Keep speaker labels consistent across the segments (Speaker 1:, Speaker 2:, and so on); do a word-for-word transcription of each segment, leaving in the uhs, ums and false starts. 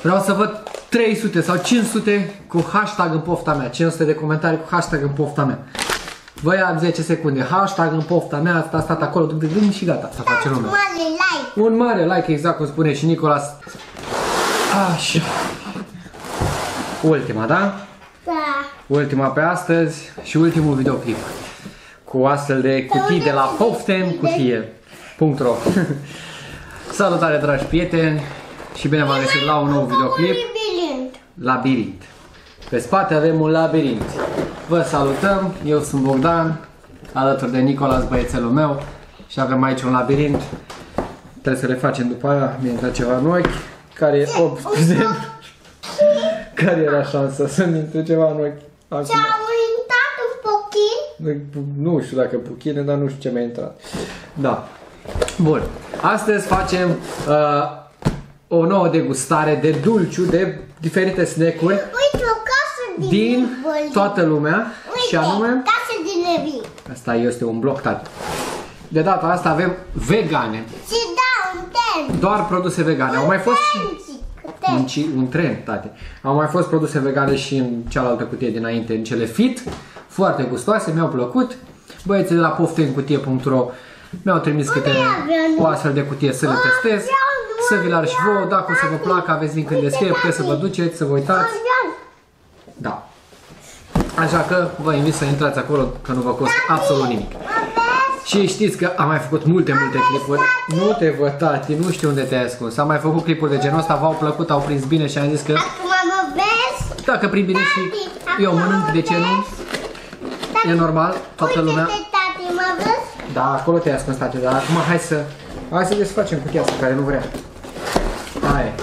Speaker 1: Vreau să văd trei sute sau cinci sute cu hashtag în pofta mea. cinci sute de comentarii cu hashtag în pofta mea. Vă ia zece secunde. Hashtag în pofta mea. Asta a stat acolo. Și gata. Să face lumea.
Speaker 2: Un mare like.
Speaker 1: Un mare like, exact cum spune și Nicolas. Așa. Ultima, da?
Speaker 2: Da.
Speaker 1: Ultima pe astăzi și ultimul videoclip. Cu astfel de cutii de la poften cutie punct ro. Salutare, dragi prieteni, și bine v-am găsit la un nou videoclip. Labirint. Pe spate avem un labirint. Vă salutăm, eu sunt Bogdan, alături de Nicolas, băiețelul meu, și avem aici un labirint. Trebuie să le facem după aia, mi-a intrat ceva în ochi, care e opt la zero. Care era șansa să-mi intre ceva în ochi?
Speaker 2: Ți-a intrat un pochin?
Speaker 1: Nu știu dacă puchine, dar nu știu ce mi-a intrat. Da. Bun. Astăzi facem uh, o nouă degustare de dulciu, de diferite snack-uri.
Speaker 2: Uite, o casă din,
Speaker 1: din toată lumea.
Speaker 2: Uite,
Speaker 1: și anume,
Speaker 2: casă din Levi.
Speaker 1: asta este un bloc, tati. De data asta avem vegane.
Speaker 2: Și da, un ten.
Speaker 1: Doar produse vegane. Au mai fost și un, un tren, tate. Au mai fost produse vegane și în cealaltă cutie dinainte, în cele fit. Foarte gustoase, mi-au plăcut. Băieții de la poften cutie punct ro mi-au trimis câte o astfel de cutie să le testez. Să vi-l arăt și vouă, dacă o să vă placă, aveți link în descriere, puteți să vă duceți, să vă uitați. Da. Așa că vă invit să intrați acolo, că nu vă costă absolut nimic. Și știți că am mai făcut multe, multe clipuri. Nu te văd, tati, nu știu unde te-ai ascuns. Am mai făcut clipuri de genul ăsta, v-au plăcut, au prins bine și am zis că dacă prind bine și eu mănânc, de ce nu? E normal, toată lumea. Da, acolo te-ai ascuns, tati, dar acum hai să hai să desfacem cutia asta care nu vrea. Hai.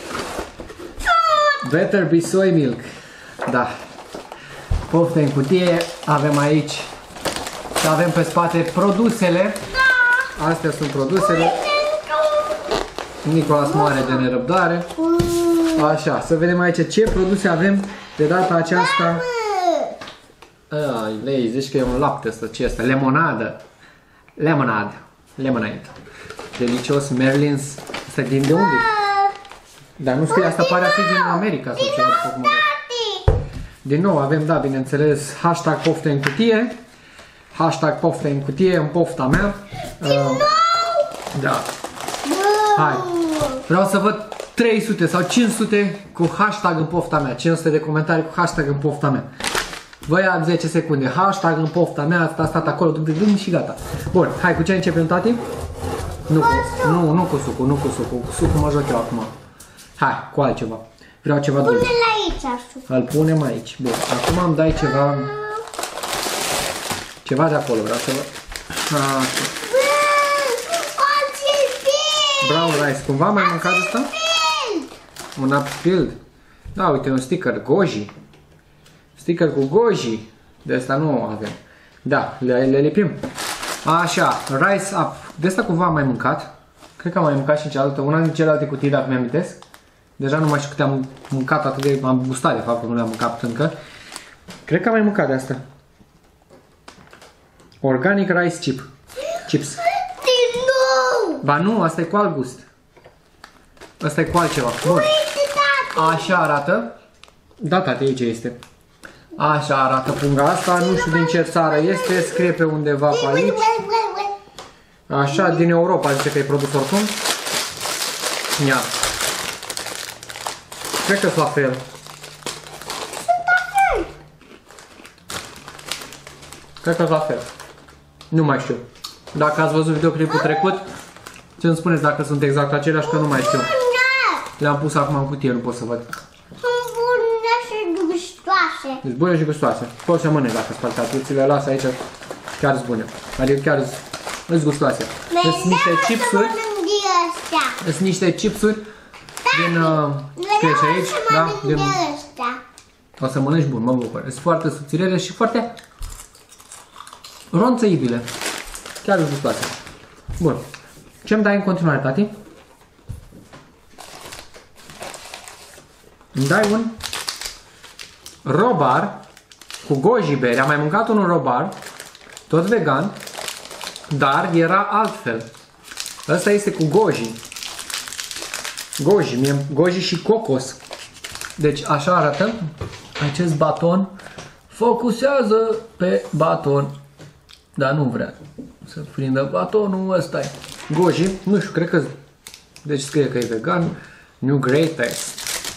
Speaker 1: Better be soy milk. Da. Poftă în cutie, avem aici și avem pe spate produsele. Da. Astea sunt produsele. Nicolas moare de nerăbdare. Așa, să vedem aici ce produse avem de data aceasta. Ai, lei, zici că e un lapte ăsta, ce este? Lemonadă. Lemonade. Lemonade. Delicios, Merlins. Asta e din de unde? Dar nu scrie, asta pare a fi din America sau ceva după cum arată. Din nou avem, da, bineînțeles, hashtag pofte în cutie. Hashtag pofte în cutie, în pofta mea.
Speaker 2: Din nou?
Speaker 1: Da. Hai. Vreau să văd trei sute sau cinci sute cu hashtag în pofta mea. cinci sute de comentarii cu hashtag în pofta mea. Vă ia zece secunde. Hashtag în pofta mea, asta a stat acolo și gata. Bun, hai, cu ce începem, tati? Nu cu, nu, nu cu sucul, nu cu sucul. Cu sucul mă joc eu acum. Hai, cu altceva. Vreau ceva dulce.
Speaker 2: Pune-l aici, sucul.
Speaker 1: Îl punem aici. Bun, acum îmi dai ceva... Ceva de acolo, vreau să văd. Așa. Brown rice. Cumva am mai mâncat asta? Un upfield. Da, uite, un sticker. Goji. Sticker cu goji. De asta nu avem. Da, le, le lipim. Așa, rice up. De asta cumva am mai mâncat. Cred că am mai mâncat și cealaltă. Una din celelalte cutii, dacă mi amintesc. Deja nu mai știu câte am mâncat atât de... Am gustat de fapt că nu le-am mâncat încă. Cred că am mai mâncat de asta. Organic rice chip. Chips.
Speaker 2: Din nou!
Speaker 1: Ba nu, asta e cu alt gust. Asta e cu altceva. Bun. Așa arată. Da, tati, aici este. Așa arată punga asta. Nu știu din ce țară este. Scrie pe undeva pe aici. Așa, din Europa zice că e produs oricum. Ia. Cred că-s la fel. Cred că-s la fel. Nu mai știu. Dacă ați văzut videoclipul trecut, ce-mi spuneți dacă sunt exact aceleași, că nu mai știu. Le-am pus acum în cutie, nu pot să văd.
Speaker 2: Sunt bune și gustoase.
Speaker 1: Sunt bune și gustoase. Poți să mănânci dacă spaltați. Ți le las aici, chiar sunt bune. Adică chiar sunt gustoase. Sunt niște chipsuri. Sunt niște chipsuri din... Scrie și aici, da? Din... O să mănânci bun, mă bucur. Sunt foarte subțirele și foarte ronțăibile. Chiar sunt gustoase. Bun. Ce-mi dai în continuare, tati? Îmi dai un robar cu goji berry. Am mai mâncat un robar, tot vegan, dar era altfel. Ăsta este cu goji. Goji, mie, goji și cocos. Deci așa arată acest baton. Focusează pe baton. Dar nu vrea să prindă batonul ăsta. Goji, nu știu, cred că... Deci scrie că e vegan. New Greatest.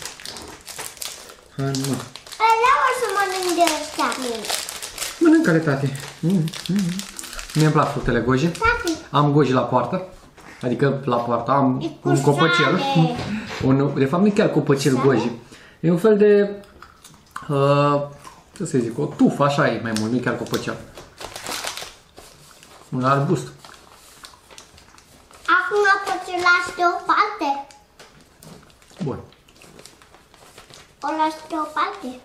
Speaker 1: Nu.
Speaker 2: Vreau să mănânc de ăsta.
Speaker 1: Mănâncă-le, tati. Mm, mm. Mie-mi plac fructele goji.
Speaker 2: Tati.
Speaker 1: Am goji la poartă. Adică la poartă am un copăcel. Un, de fapt nu chiar copăcel goji. E un fel de... Uh, ce să zic, o tufă, așa e mai mult, nu chiar copăcel. Un arbust.
Speaker 2: Acum poți să lași deoparte.
Speaker 1: Bun.
Speaker 2: O lași deoparte.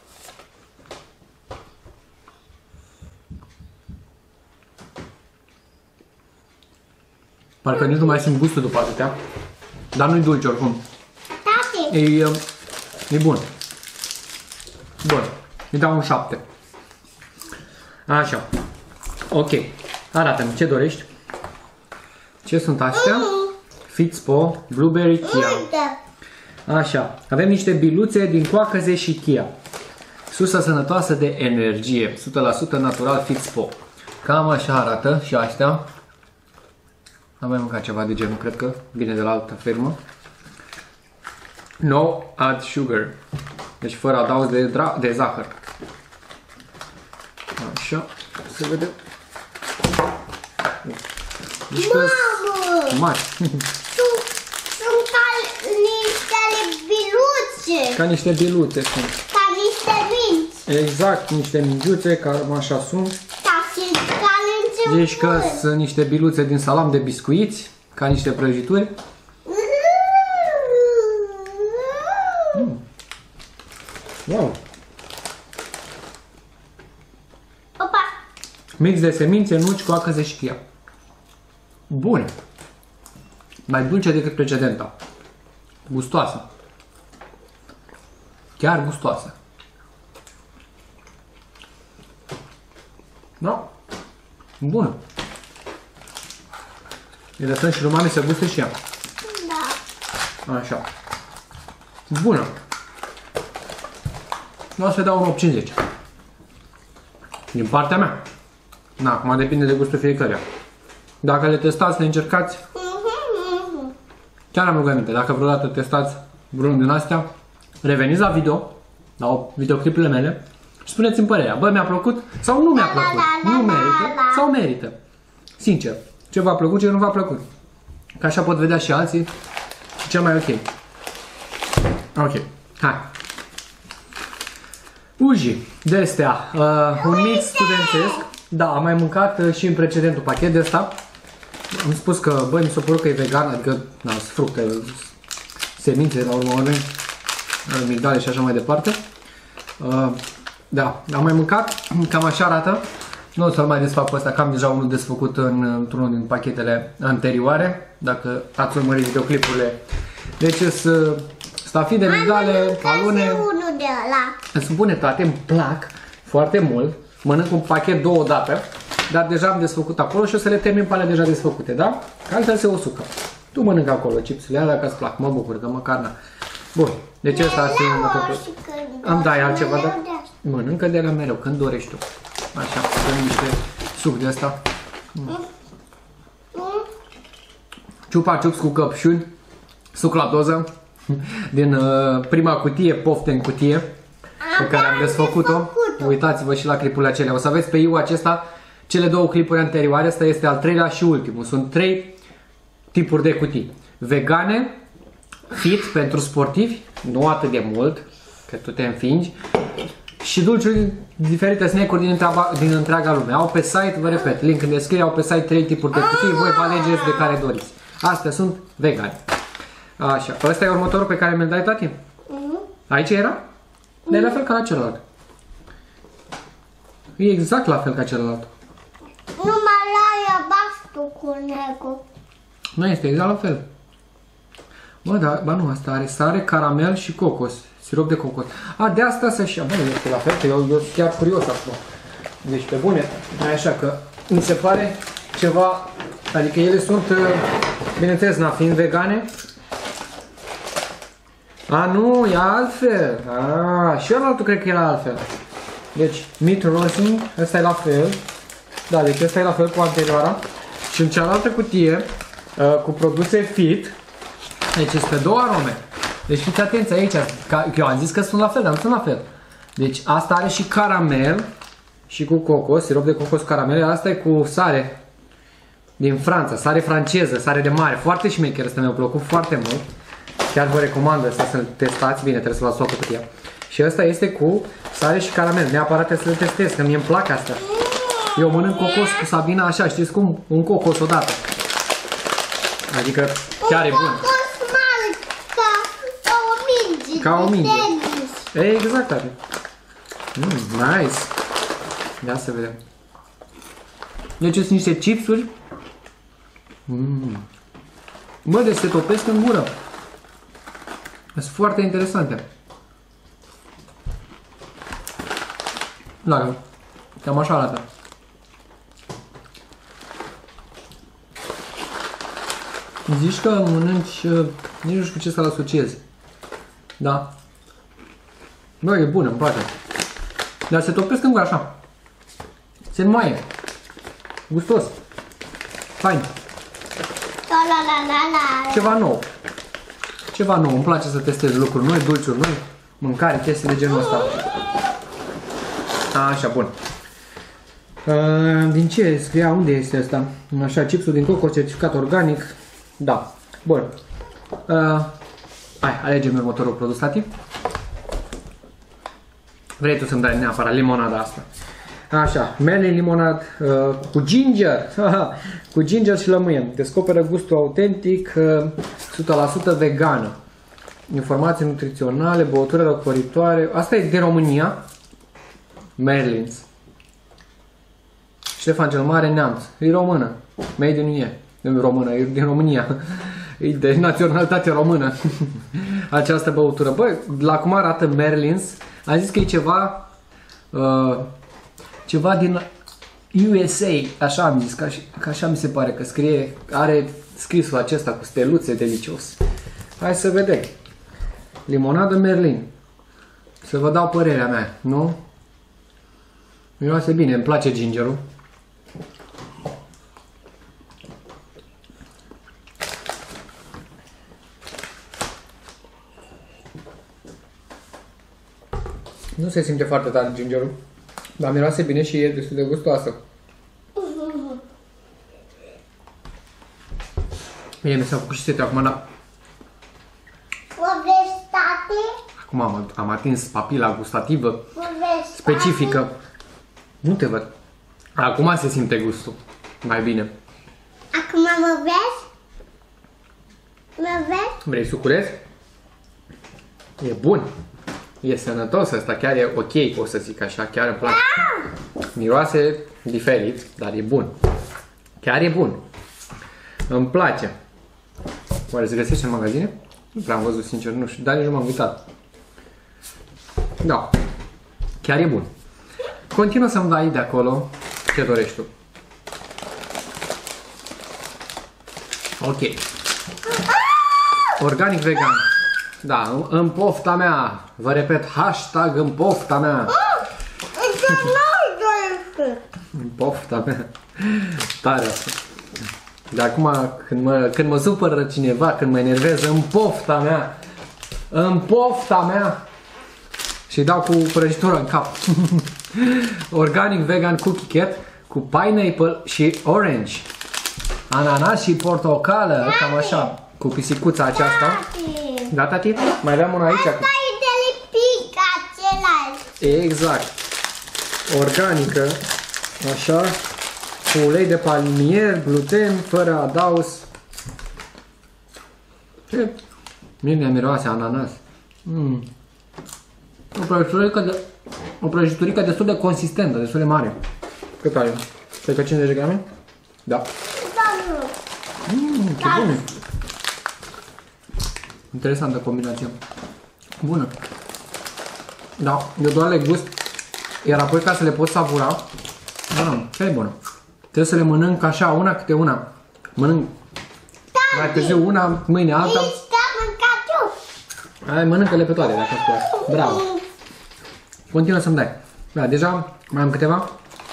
Speaker 1: Parcă nici nu mai simt gustul după atâtea. Dar nu-i dulce oricum.
Speaker 2: Tati.
Speaker 1: E, e bun. Bun. Îi dau un șapte. Așa. Ok. Arată-mi ce dorești. Ce sunt astea? Fitspo, Blueberry, Chia. Așa. Avem niște biluțe din coacăze și Chia. Sursă sănătoasă de energie. o sută la sută natural Fitspo. Cam așa arată și astea. Am mai mâncat ceva de genul, cred că vine de la altă firmă. No add sugar. Deci fără adaos de, de zahăr. Așa. Să vedem. Deci
Speaker 2: Mamă!
Speaker 1: mari.
Speaker 2: Sunt, sunt ca niște biluțe.
Speaker 1: Ca niște biluțe sunt.
Speaker 2: Ca niște minți.
Speaker 1: Exact, niște mingiuțe, cam așa sunt.
Speaker 2: Ca și ca niște
Speaker 1: Deci că sunt niște biluțe din salam de biscuiți, ca niște prăjituri. Mm. Wow!
Speaker 2: Opa!
Speaker 1: Mix de semințe, nuci, coacăze și chia. Bun! Mai dulce decât precedenta. Gustoasă. Chiar gustoasă. Da? Bună! Îi lăsăm și lui mami să guste și ea.
Speaker 2: Da.
Speaker 1: Așa. Bună! Nu o să dau un opt cincizeci. Din partea mea. Na, acum depinde de gustul fiecăruia. Dacă le testați, le încercați, chiar am rugăminte, dacă vreodată testați vreunul din astea, reveniți la video, la videoclipurile mele și spuneți-mi părerea. Bă, mi-a plăcut sau nu mi-a plăcut? Nu merită sau merită? Sincer, ce v-a plăcut, ce nu v-a plăcut. Că așa pot vedea și alții și cel mai ok. Ok, hai. Uji de astea, uh, un mix studențesc. Da, am mai mâncat uh, și în precedentul pachet de asta. Am spus că, băi, mi s-a părut că e vegan, adică, na, fructe, semințe, la urmă urmei, migdale și așa mai departe. Uh, da, am mai mâncat, cam așa arată. Nu o să-l mai desfac pe ăsta, că am deja unul desfăcut în, într-unul din pachetele anterioare, dacă ați urmărit videoclipurile. Deci sunt stafide, migdale, alune.
Speaker 2: Unul de ăla.
Speaker 1: Îmi spune, tati, îmi plac foarte mult. Mănânc un pachet două dată, dar deja am desfăcut acolo și o să le termin pe alea deja desfăcute, da? Că altfel se usucă. Tu mănânc acolo chipsurile alea dacă îți plac, mă bucur că măcar na. Bun, deci ăsta ar fi următorul. Am dai altceva, dar mănâncă de la mereu, când dorești tu. Așa, dăm niște suc de asta. Mm. Ciupa ciups cu căpșuni, suc la doză, din uh, prima cutie, pofte în cutie, pe care am desfăcut-o. Uitați-vă și la clipurile acelea. O să aveți pe eu acesta cele două clipuri anterioare. Asta este al treilea și ultimul. Sunt trei tipuri de cutii. Vegane, fit pentru sportivi, nu atât de mult, că tu te înfingi. Și dulciuri diferite, snack-uri din întreaga, din întreaga lume. Au pe site, vă repet, link în descriere, au pe site trei tipuri de cutii. Voi vă alegeți de care doriți. Astea sunt vegane. Așa, ăsta e următorul pe care mi-l dai, tati? Aici era? E la fel ca la celălalt. E exact la fel ca celălalt.
Speaker 2: Numai la e albastru cu negru.
Speaker 1: Nu este exact la fel. Bă, da, ba nu, asta are sare, caramel și cocos. Sirop de cocos. A, de asta să-și ia. Bă, este la fel, că eu, eu sunt chiar curios acum. Deci, pe bune, așa că mi se pare ceva, adică ele sunt, bineînțeles, na, fiind vegane, A, nu, e altfel. A, și ălaltul cred că era altfel. Deci, meat roasting, ăsta e la fel. Da, deci ăsta e la fel cu anterioara. Și în cealaltă cutie, uh, cu produse fit, deci este două arome. Deci fiți atenți aici, că eu am zis că sunt la fel, dar nu sunt la fel. Deci asta are și caramel și cu cocos, sirop de cocos cu caramel, iar asta e cu sare din Franța, sare franceză, sare de mare, foarte șmecher, ăsta mi-a plăcut foarte mult. Chiar vă recomand asta să-l testați, bine, trebuie să luați toată cutia. Și ăsta este cu sare și caramel, neapărat trebuie să-l testez, că mie îmi plac asta. Eu mănânc cocos cu Sabina așa, știți cum? Un cocos odată. Adică chiar e bun.
Speaker 2: Un cocos mare, ca, ca o minge.
Speaker 1: Ca o minge.
Speaker 2: Tenis.
Speaker 1: Exact, tati. Mm, nice. Ia să vedem. Deci sunt niște chipsuri. Mm. Mă, deci se topesc în gură. Sunt foarte interesante. Da, cam așa arată. Zici că mănânci, nici nu știu cu ce să-l asociezi. Da. Bă, e bună, îmi place. Dar se topesc în gură așa. Se înmoaie. Gustos. Fain.
Speaker 2: La la la la la.
Speaker 1: Ceva nou. Ceva nou. Îmi place să testez lucruri noi, dulciuri noi, mâncare, chestii de genul ăsta. Așa, bun. Uh, din ce scria? Unde este asta? Așa, chipsul din cocos, certificat organic. Da. Bun. Uh, hai, alegem următorul produs, tati. Vrei tu să-mi dai neapărat limonada asta. Așa, Merlin limonad uh, cu ginger. Cu ginger și lămâie. Descoperă gustul autentic, uh, o sută la sută vegană. Informații nutriționale, băutură răcoritoare. Asta e din România. Merlins. Ștefan cel Mare, Neamț. E română. Made in U E. Nu e română, e din România. E de naționalitate română. Această băutură. Băi, la cum arată Merlins, am zis că e ceva uh, ceva din U S A. Așa am zis, că, că așa mi se pare că scrie, are scrisul acesta cu steluțe, delicios. Hai să vedem. Limonadă Merlin. Să vă dau părerea mea, nu? Miroase bine, îmi place gingerul. Nu se simte foarte tare gingerul, dar miroase bine și e destul de gustoasă. Bine, mi s-a făcut și sete acum, dar...
Speaker 2: Vorbești, tati?
Speaker 1: Acum am, am atins papila gustativă
Speaker 2: Vorbești,
Speaker 1: specifică.
Speaker 2: tati?
Speaker 1: Nu te văd. Acum se simte gustul. Mai bine.
Speaker 2: Acum mă vezi? Mă vezi?
Speaker 1: Vrei suculeț? E bun. E sănătos ăsta, chiar e ok, o să zic așa, chiar îmi place. Miroase diferit, dar e bun. Chiar e bun. Îmi place. Oare se găsește în magazine? Nu prea am văzut, sincer, nu știu, dar nici nu m-am uitat. Da. Chiar e bun. Continuă să-mi dai de acolo ce dorești tu. Ok. Organic vegan. Da, în pofta mea. Vă repet, hashtag în pofta mea. În pofta mea. Tare asta. Dar acum, când mă, când mă supără cineva, când mă enervează, în pofta mea. În pofta mea. Și dau cu prăjitură în cap. Organic vegan cookie cat cu pineapple și orange. Ananas și portocală, cam așa. Cu pisicuța aceasta. Da, tati? Mai aveam una aici.
Speaker 2: Asta e de lipic, același.
Speaker 1: Exact. Organică. Așa. Cu ulei de palmier, gluten, fără adaos. Ce? Mine miroase ananas. Mm. O prăjiturică, de, o prăjiturică destul de consistentă, destul de mare. Cât are? Cred că cincizeci de grame? Da. Mm, ce bune. Interesantă combinație. Bună. Da, eu doar le gust. Iar apoi ca să le pot savura. Da, chiar e bună. Trebuie să le mănânc așa, una câte una. Mănânc mai târziu una, mâine alta. Hai, mănâncă-le pe toate dacă îți plac. Bravo. Continuă să-mi dai. Da, deja mai am câteva.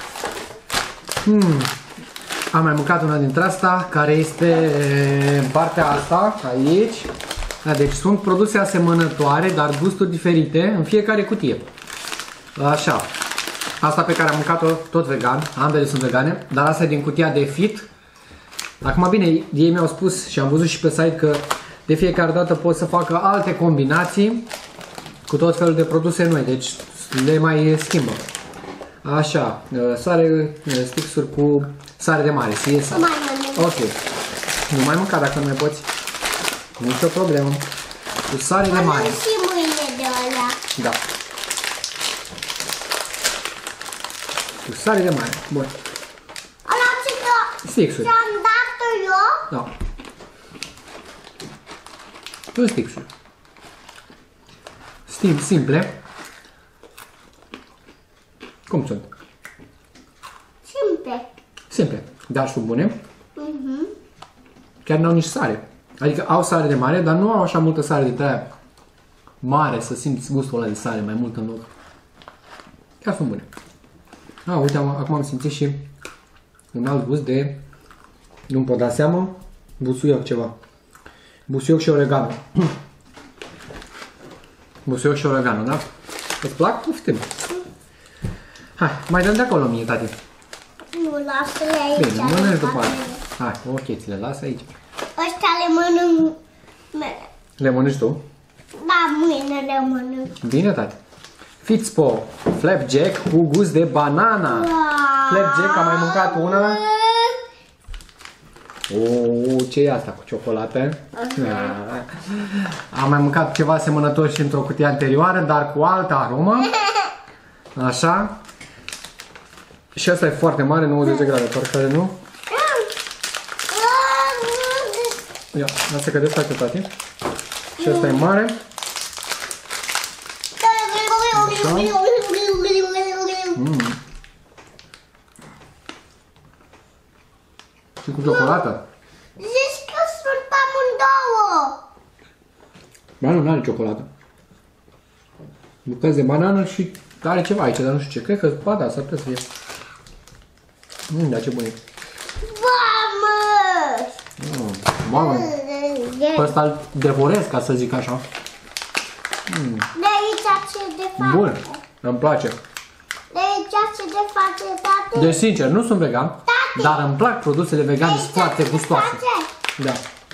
Speaker 1: Hmm. Am mai mâncat una dintre asta, care este partea asta, aici. Da, deci sunt produse asemănătoare, dar gusturi diferite în fiecare cutie. Așa. Asta pe care am mâncat-o tot vegan, ambele sunt vegane, dar asta e din cutia de Fit. Acum bine, ei mi-au spus și am văzut și pe site că de fiecare dată pot să facă alte combinații cu tot felul de produse noi, deci le mai schimbă. Așa, sare, stixuri cu sare de mare, sie sare. Ok. Nu mai mânca dacă nu mai poți. Nici o problemă. Cu sare de mare.
Speaker 2: Și mâine de ăla.
Speaker 1: Da. Cu sare de mare. Bun.
Speaker 2: Ăla ce că
Speaker 1: Stixuri.
Speaker 2: ți-am dat eu?
Speaker 1: Da. Nu stixuri. Stim, simple. Cum sunt?
Speaker 2: Simple.
Speaker 1: Simple, dar sunt bune.
Speaker 2: Mhm.
Speaker 1: Chiar n-au nici sare. Adică au sare de mare, dar nu au așa multă sare de aia mare, să simți gustul ăla de sare mai mult în loc. Chiar sunt bune. Ah, uite, am, acum am simțit și un alt gust de, nu-mi pot da seama, busuioc ceva. Busuioc și oregano. Busuioc și oregano, da? Îți plac? Poftim. Hai, mai dăm de acolo mie, tati.
Speaker 2: Nu, lasă-le aici.
Speaker 1: Bine, mănânci după aia. Hai, ok, ți le las aici.
Speaker 2: Ăștia le mănânc mele.
Speaker 1: Le mănânci tu?
Speaker 2: Da, mâine le mănânc.
Speaker 1: Bine, tati. Fitspo, flapjack cu gust de banana.
Speaker 2: Wow.
Speaker 1: Flapjack, am mai mâncat una. Oh, ce e asta cu ciocolată? Uh-huh. Am mai mâncat ceva asemănător și într-o cutie anterioară, dar cu altă aromă. Așa. Și asta e foarte mare, nouăzeci de grade, parcă nu? Ia, asta că desface, tati. Și asta e mare. Așa. Mm. Și cu ciocolată.
Speaker 2: Zici că sunt amândouă.
Speaker 1: Ba nu, nu are ciocolată. Bucăți de banană și are ceva aici, dar nu știu ce. Cred că, ba da, s-ar putea să fie. Mmm, da, ce bun e.
Speaker 2: Vamos!
Speaker 1: Mm, mamă, pe ăsta îl devorez, ca să zic așa. Mm.
Speaker 2: De aici ce de face?
Speaker 1: Bun, îmi place.
Speaker 2: De aici ce de face, tate?
Speaker 1: Deci, sincer, nu sunt vegan,
Speaker 2: Tati!
Speaker 1: dar îmi plac produsele vegane, sunt foarte gustoase. Da,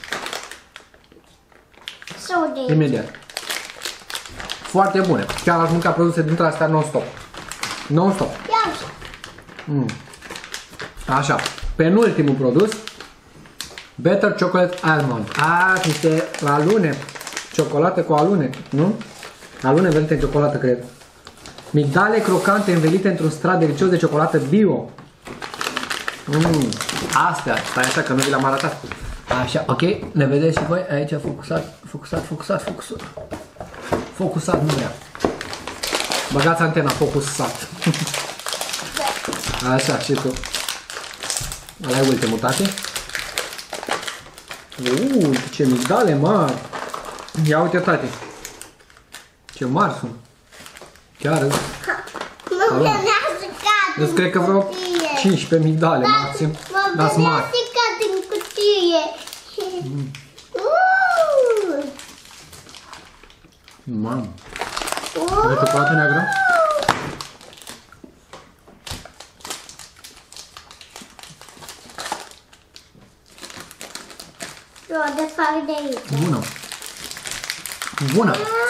Speaker 2: Sau de aici.
Speaker 1: imediat. Foarte bune. Chiar aș mânca produse dintre astea non-stop. Non-stop.
Speaker 2: Ia uite.
Speaker 1: Mm. Așa, penultimul produs. Better Chocolate Almond. Ah, niște alune. Ciocolată cu alune, nu? Alune învelite în ciocolată, cred. Migdale crocante învelite într-un strat delicios de ciocolată bio. Mm. Astea, stai așa că nu vi l-am arătat. Așa, ok, ne vedeți și voi aici, focusat, focusat, focusat, focusat. Focusat nu vrea. Băgați antena, focusat. Așa, și tu. Ăla e ultimul, tati. Uuu, ce migdale mari. Ia uite, tati. Ce mari sunt. Chiar.
Speaker 2: Nu mi-a cat.
Speaker 1: Deci cred că vreo cincisprezece migdale maxim. Dar sunt mari.
Speaker 2: din cutie.
Speaker 1: Mm. Mamă. Vezi ciocolată neagră?
Speaker 2: Eu de fac de aici.
Speaker 1: Bună. Bună.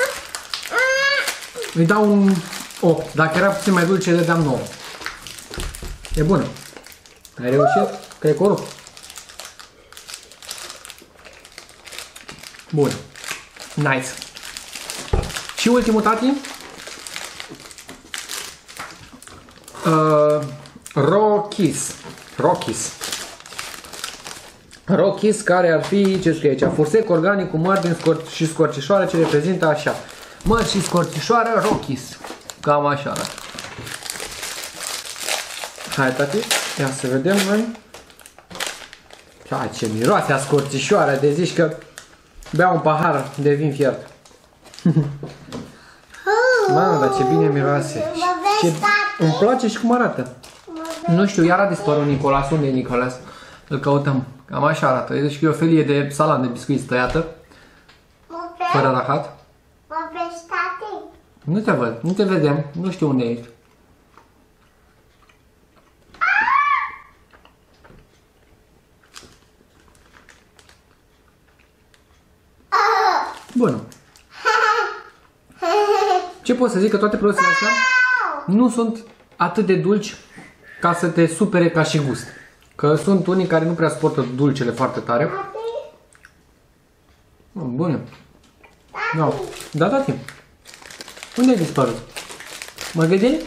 Speaker 1: Îi dau un opt. Dacă era puțin mai dulce, le dam nouă. E bună. Ai reușit? Cred că o rup. Bun. Nice. Și ultimul, tati. Uh, Rockies. Rockies. Rockies, care ar fi, ce scrie aici? Fursec organic cu măr din scor și scorțișoară, ce reprezintă așa. Măr și scorțișoară, Rockies. Cam așa arată. Hai, tati, ia să vedem noi. Hai, ce miroase a scorțișoară, de zici că bea un pahar de vin fiert. Mamă, dar ce bine miroase. Ce... Îmi place și cum arată. Nu știu, iar a dispărut Nicolas. Unde e Nicolas? Îl căutăm. Cam așa arată. Deci e o felie de salam de biscuiți tăiată. Fără rahat.
Speaker 2: Mă vezi, tati?
Speaker 1: Nu te văd, nu te vedem. Nu știu unde ești. Bună. Ce pot să zic? Că toate produsele astea nu sunt atât de dulci ca să te supere ca și gust. Că sunt unii care nu prea suportă dulcele foarte tare. Bune. No. Da, tati. Unde ai dispărut? Mă gândi?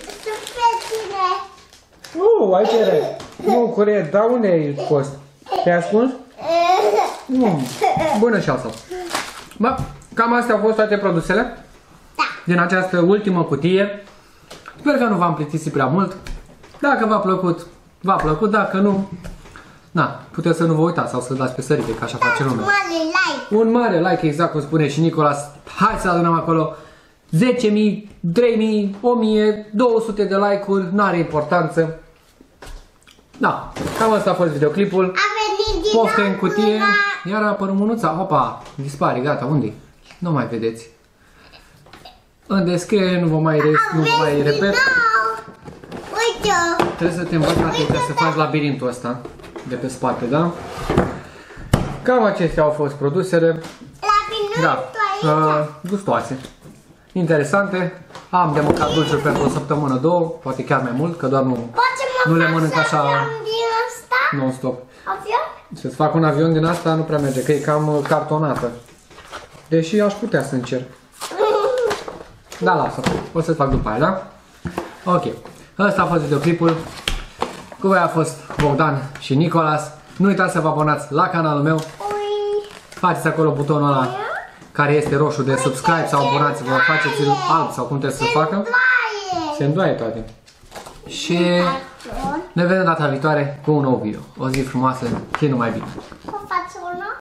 Speaker 1: Nu, ai cere. Nu, corect. Dar unde ai fost? Te-ai ascuns? Nu. Bună și asta. Bă, cam astea au fost toate produsele.
Speaker 2: Da.
Speaker 1: Din această ultimă cutie. Sper că nu v-am plictisit prea mult. Dacă v-a plăcut, v-a plăcut. Dacă nu, na, puteți să nu vă uitați sau să dați pe sărite, că așa face lumea.
Speaker 2: Un mare like.
Speaker 1: Un mare like, exact cum spune și Nicolas. Hai să adunăm acolo zece mii, trei mii, o mie, două sute de like-uri, n-are importanță. Da, cam asta a fost videoclipul.
Speaker 2: A venit din
Speaker 1: Pofte în cutie,
Speaker 2: mâna.
Speaker 1: iar a apărut mânuța. Opa, dispare, gata, unde-i? Nu mai vedeți. În descriere nu vă mai, nu vă mai repet.
Speaker 2: Uite.
Speaker 1: Trebuie să te învăț ca să faci labirintul ăsta de pe spate, da? Cam acestea au fost produsele. Da, uh, gustoase, interesante. Am de mâncat dulciuri pentru o săptămână, două, poate chiar mai mult, că doar nu, nu le mănânc așa non-stop. Să-ți fac un avion din asta nu prea merge, că e cam cartonată. Deși aș putea să încerc. Da, lasă, o să-ți fac după aia, da? Ok, ăsta a fost videoclipul. Cu voi a fost Bogdan și Nicolas. Nu uitați să vă abonați la canalul meu. Faceți acolo butonul ăla care este roșu de subscribe sau abonați-vă, faceți-l alb sau cum trebuie să facă. Se îndoaie toate. Și ne vedem data viitoare cu un nou video. O zi frumoasă, fie numai bine.